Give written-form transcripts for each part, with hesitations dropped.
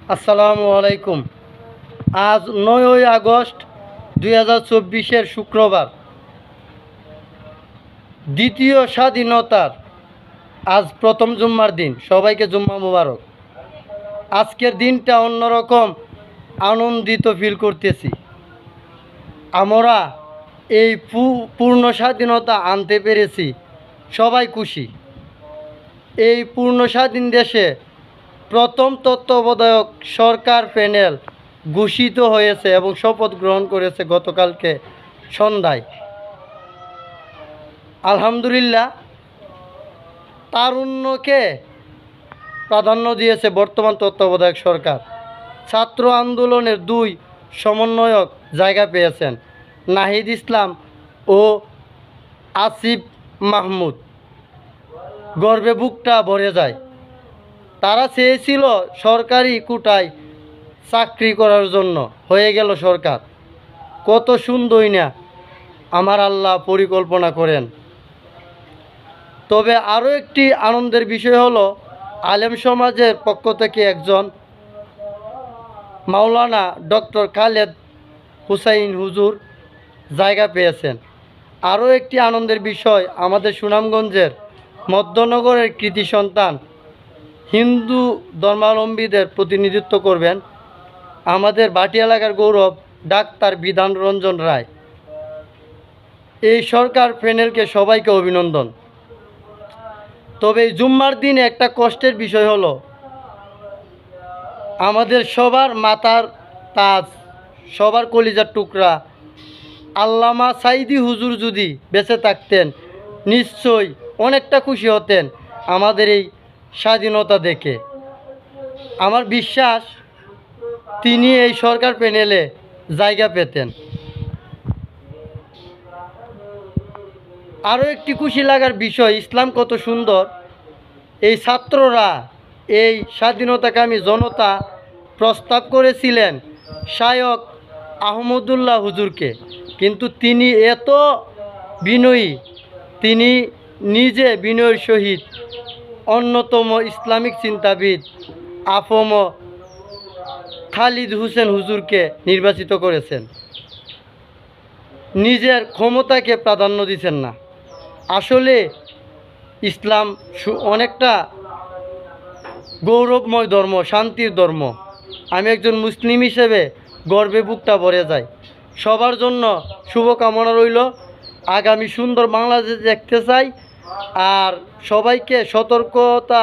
আসসালামু আলাইকুম। আজ 9ই আগস্ট 2024 শুক্রবার, দ্বিতীয় স্বাধীনতার আজ প্রথম জুম্মার দিন। সবাইকে জুম্মা মুবারক। আজকের দিনটা অন্যরকম আনন্দিত ফিল করতেছি। আমরা এই পূর্ণ স্বাধীনতা আনতে পেরেছি, সবাই খুশি। এই পূর্ণ স্বাধীন দেশে প্রথম তত্ত্বাবধায়ক সরকার প্যানেল ঘোষিত হয়েছে এবং শপথ গ্রহণ করেছে গতকালকে সন্ধ্যায়। আলহামদুলিল্লাহ, তারুণ্যকে প্রাধান্য দিয়েছে বর্তমান তত্ত্বাবধায়ক সরকার। ছাত্র আন্দোলনের দুই সমন্বয়ক জায়গা পেয়েছেন, নাহিদ ইসলাম ও আসিফ মাহমুদ। গর্বে বুকটা ভরে যায়। তারা চেয়েছিল সরকারি কোটায় চাকরি করার জন্য, হয়ে গেল সরকার। কত সুন্দরই না আমার আল্লাহ পরিকল্পনা করেন। তবে আরও একটি আনন্দের বিষয় হলো, আলেম সমাজের পক্ষ থেকে একজন মাওলানা ডক্টর খালেদ হুসাইন হুজুর জায়গা পেয়েছেন। আরও একটি আনন্দের বিষয়, আমাদের সুনামগঞ্জের মধ্যনগরের কৃতি সন্তান হিন্দু ধর্মাবলম্বীদের প্রতিনিধিত্ব করবেন আমাদের বাটি এলাকার গৌরব ডাক্তার বিধান রঞ্জন রায়। এই সরকার প্যানেলকে সবাইকে অভিনন্দন। তবে এই জুম্মার দিনে একটা কষ্টের বিষয় হলো, আমাদের সবার মাথার তাজ, সবার কলিজার টুকরা আল্লামা সাইদি হুজুর যদি বেঁচে থাকতেন, নিশ্চয়ই অনেকটা খুশি হতেন আমাদের এই স্বাধীনতা দেখে। আমার বিশ্বাস তিনি এই সরকার প্যানেলে জায়গা পেতেন। আরও একটি খুশি লাগার বিষয়, ইসলাম কত সুন্দর। এই ছাত্ররা এই স্বাধীনতাকামী জনতা প্রস্তাব করেছিলেন শায়খ আহমদুল্লাহ হুজুরকে, কিন্তু তিনি এত বিনয়ী, তিনি নিজে বিনয়ের সহিত অন্যতম ইসলামিক চিন্তাবিদ আফম খালিদ হোসেন হুজুরকে নির্বাচিত করেছেন। নিজের ক্ষমতাকে প্রাধান্য দিচ্ছেন না। আসলে ইসলাম অনেকটা গৌরবময় ধর্ম, শান্তির ধর্ম। আমি একজন মুসলিম হিসেবে গর্বে বুকটা ভরে যায়। সবার জন্য শুভকামনা রইল। আগামী সুন্দর বাংলাদেশ দেখতে চাই। আর সবাইকে সতর্কতা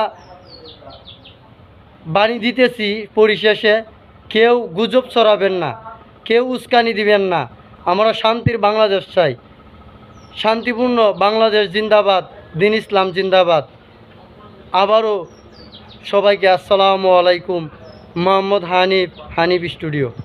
বাণী দিতেছি, পরিশেষে কেউ গুজব ছড়াবেন না, কেউ উস্কানি দিবেন না। আমরা শান্তির বাংলাদেশ চাই। শান্তিপূর্ণ বাংলাদেশ জিন্দাবাদ, দিন ইসলাম জিন্দাবাদ। আবারও সবাইকে আসসালামু আলাইকুম। মোহাম্মদ হানিফ, হানিফ স্টুডিও।